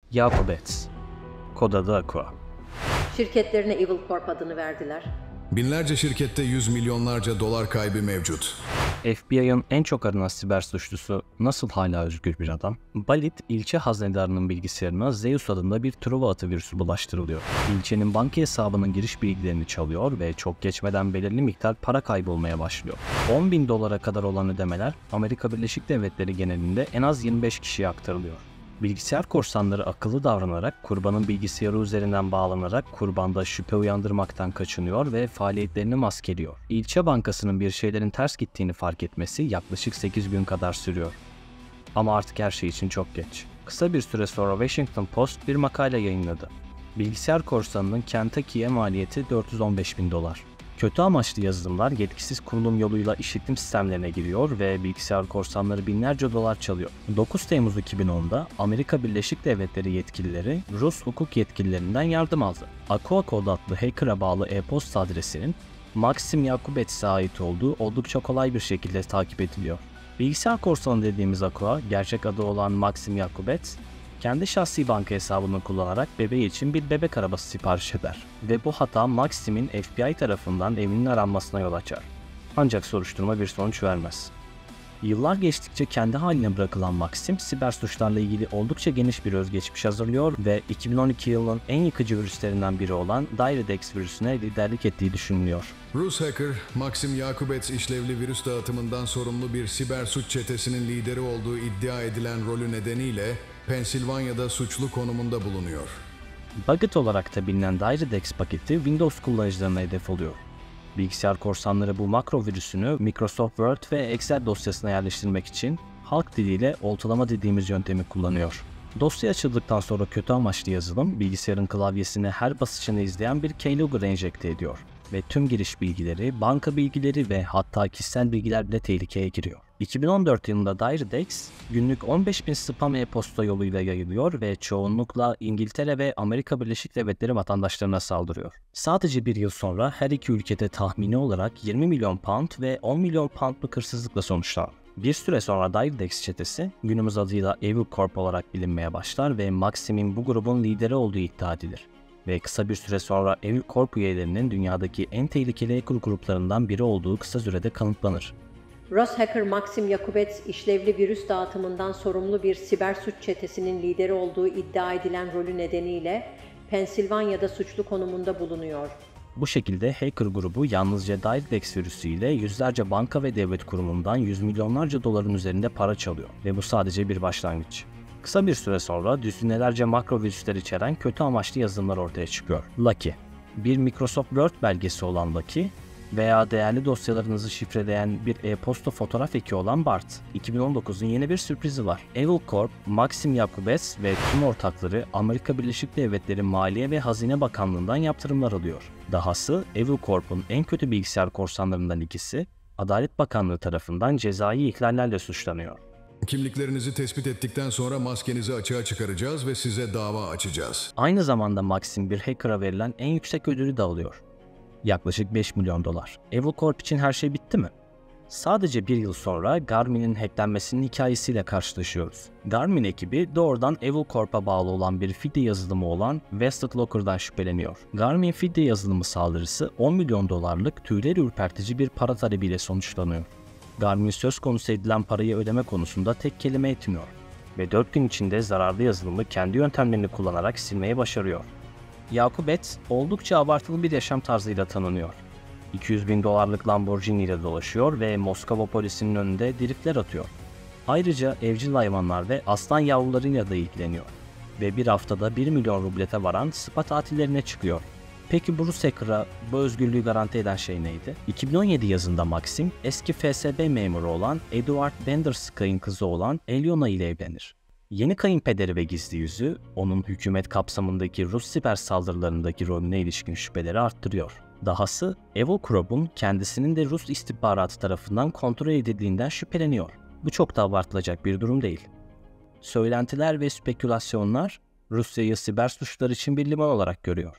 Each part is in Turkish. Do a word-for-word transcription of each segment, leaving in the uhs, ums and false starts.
Jacobetz, kod adı Aqua. Şirketlerine Evil Corp adını verdiler. Binlerce şirkette yüz milyonlarca dolar kaybı mevcut. F B I'ın en çok aranan siber suçlusu nasıl hala özgür bir adam? Balit, ilçe haznedarının bilgisayarına Zeus adında bir Truva atı virüsü bulaştırılıyor. İlçenin banka hesabının giriş bilgilerini çalıyor ve çok geçmeden belirli miktar para kaybolmaya başlıyor. on bin dolara kadar olan ödemeler Amerika Birleşik Devletleri genelinde en az yirmi beş kişiye aktarılıyor. Bilgisayar korsanları akıllı davranarak kurbanın bilgisayarı üzerinden bağlanarak kurbanda şüphe uyandırmaktan kaçınıyor ve faaliyetlerini maskeliyor. İlçe bankasının bir şeylerin ters gittiğini fark etmesi yaklaşık sekiz gün kadar sürüyor. Ama artık her şey için çok geç. Kısa bir süre sonra Washington Post bir makale yayınladı. Bilgisayar korsanının Kentucky'ye maliyeti dört yüz on beş bin dolar. Kötü amaçlı yazılımlar yetkisiz kurulum yoluyla işletim sistemlerine giriyor ve bilgisayar korsanları binlerce dolar çalıyor. dokuz Temmuz iki bin onda Amerika Birleşik Devletleri yetkilileri Rus hukuk yetkililerinden yardım aldı. Aqua Code adlı hacker'a bağlı e-posta adresinin Maxim Jakubetz'e ait olduğu oldukça kolay bir şekilde takip ediliyor. Bilgisayar korsanı dediğimiz Aqua, gerçek adı olan Maxim Jakubetz, kendi şahsi banka hesabını kullanarak bebeği için bir bebek arabası sipariş eder ve bu hata Maxim'in F B I tarafından evinin aranmasına yol açar. Ancak soruşturma bir sonuç vermez. Yıllar geçtikçe kendi haline bırakılan Maxim, siber suçlarla ilgili oldukça geniş bir özgeçmiş hazırlıyor ve iki bin on iki yılının en yıkıcı virüslerinden biri olan DireDex virüsüne liderlik ettiği düşünülüyor. Rus hacker Maxim Jakubetz işlevli virüs dağıtımından sorumlu bir siber suç çetesinin lideri olduğu iddia edilen rolü nedeniyle Pensilvanya'da suçlu konumunda bulunuyor. Buget olarak da bilinen DireDex paketi Windows kullanıcılarına hedef oluyor. Bilgisayar korsanları bu makro virüsünü Microsoft Word ve Excel dosyasına yerleştirmek için halk diliyle oltalama dediğimiz yöntemi kullanıyor. Dosya açıldıktan sonra kötü amaçlı yazılım bilgisayarın klavyesine her basışını izleyen bir keylogger enjekte ediyor ve tüm giriş bilgileri, banka bilgileri ve hatta kişisel bilgiler bile tehlikeye giriyor. iki bin on dört yılında DireDex günlük on beş bin spam e-posta yoluyla yayılıyor ve çoğunlukla İngiltere ve Amerika Birleşik Devletleri vatandaşlarına saldırıyor. Sadece bir yıl sonra her iki ülkede tahmini olarak yirmi milyon pound ve on milyon poundluk hırsızlıkla sonuçlandı. Bir süre sonra DireDex çetesi günümüz adıyla Evil Corp olarak bilinmeye başlar ve Maxim'in bu grubun lideri olduğu iddia edilir. Ve kısa bir süre sonra Evil Corp üyelerinin dünyadaki en tehlikeli hacker gruplarından biri olduğu kısa sürede kanıtlanır. Rus hacker Maxim Jakubetz işlevli virüs dağıtımından sorumlu bir siber suç çetesinin lideri olduğu iddia edilen rolü nedeniyle Pensilvanya'da suçlu konumunda bulunuyor. Bu şekilde hacker grubu yalnızca DireDex virüsüyle yüzlerce banka ve devlet kurumundan yüz milyonlarca doların üzerinde para çalıyor ve bu sadece bir başlangıç. Kısa bir süre sonra düzinelerce makro virüsler içeren kötü amaçlı yazılımlar ortaya çıkıyor. Lucky, bir Microsoft Word belgesi olan Lucky veya değerli dosyalarınızı şifreleyen bir e-posta fotoğraf eki olan Bart. iki bin on dokuzun yeni bir sürprizi var. Evil Corp, Maxim Jakubetz ve tüm ortakları Amerika Birleşik Devletleri Maliye ve Hazine Bakanlığı'ndan yaptırımlar alıyor. Dahası Evil Corp'un en kötü bilgisayar korsanlarından ikisi Adalet Bakanlığı tarafından cezai ihlallerle suçlanıyor. Kimliklerinizi tespit ettikten sonra maskenizi açığa çıkaracağız ve size dava açacağız. Aynı zamanda Maxim bir hacker'a verilen en yüksek ödülü de alıyor. Yaklaşık beş milyon dolar. Evil Corp için her şey bitti mi? Sadece bir yıl sonra Garmin'in hacklenmesinin hikayesiyle karşılaşıyoruz. Garmin ekibi doğrudan Evil Corp'a bağlı olan bir fidye yazılımı olan Vested Locker'dan şüpheleniyor. Garmin fidye yazılımı saldırısı on milyon dolarlık tüyleri ürpertici bir para talebiyle sonuçlanıyor. Garmin söz konusu edilen parayı ödeme konusunda tek kelime etmiyor ve dört gün içinde zararlı yazılımı kendi yöntemlerini kullanarak silmeyi başarıyor. Jakubetz oldukça abartılı bir yaşam tarzıyla tanınıyor. iki yüz bin dolarlık Lamborghini ile dolaşıyor ve Moskova polisinin önünde driftler atıyor. Ayrıca evcil hayvanlar ve aslan yavrularıyla da ilgileniyor ve bir haftada bir milyon rublete varan spa tatillerine çıkıyor. Peki bu Rus hacker'a bu özgürlüğü garanti eden şey neydi? iki bin on yedi yazında Maxim, eski F S B memuru olan Eduard Benderskay'ın kızı olan Elyona ile evlenir. Yeni kayınpederi ve gizli yüzü, onun hükümet kapsamındaki Rus siber saldırılarındaki rolüne ilişkin şüpheleri arttırıyor. Dahası, Evil Corp'un kendisinin de Rus istihbaratı tarafından kontrol edildiğinden şüpheleniyor. Bu çok da abartılacak bir durum değil. Söylentiler ve spekülasyonlar, Rusya'yı siber suçlar için bir liman olarak görüyor.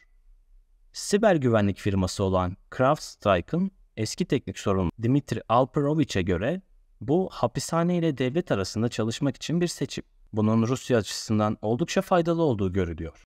Siber güvenlik firması olan CrowdStrike'ın eski teknik sorumlusu Dmitri Alperovich'e göre bu hapishane ile devlet arasında çalışmak için bir seçim. Bunun Rusya açısından oldukça faydalı olduğu görülüyor.